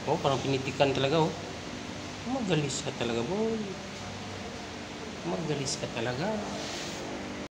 Oh, parang pinitikan talaga, oh. Magalis ka talaga, boy. Magalis ka talaga.